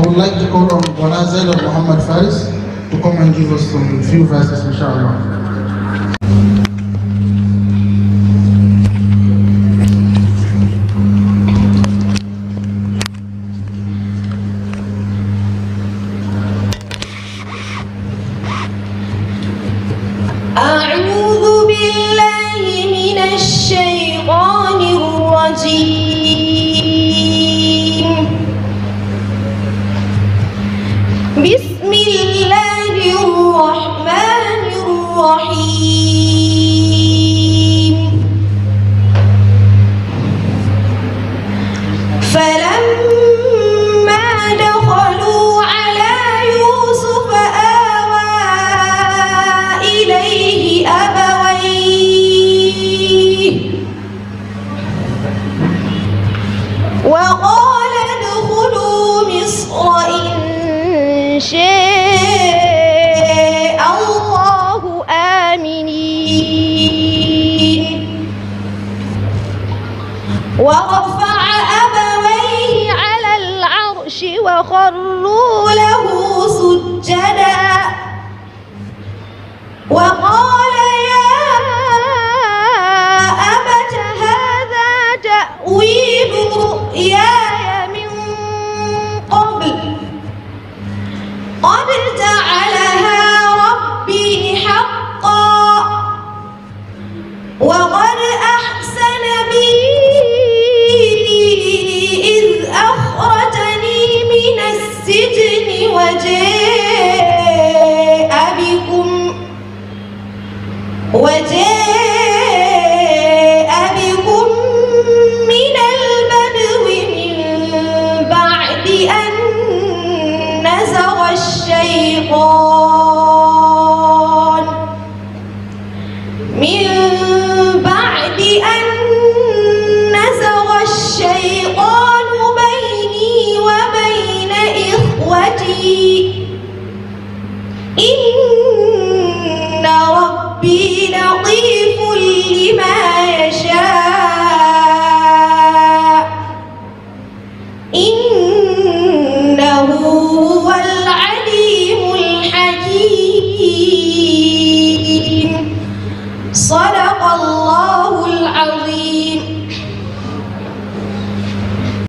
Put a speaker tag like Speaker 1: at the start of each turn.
Speaker 1: would like to call on Brother Zaid of Muhammad Faris to come and give us some few verses, inshallah.
Speaker 2: أعوذ بالله من الشيطان الرجيم. بسم الله الرحمن الرحيم. فلما دخلوا على يوسف آوى إليه أبويه وقال ادخلوا مصر إن شاء الله آمنين. ورفع أبويه على العرش وخروا له سجدا وقال يا أبت هذا تأويل رؤياي من قبل قد جعلها ربي حقا وقد أحسن بي إذ أخرجني من السجن وجاء بكم من البدو من بعد أن نزغ الشيطان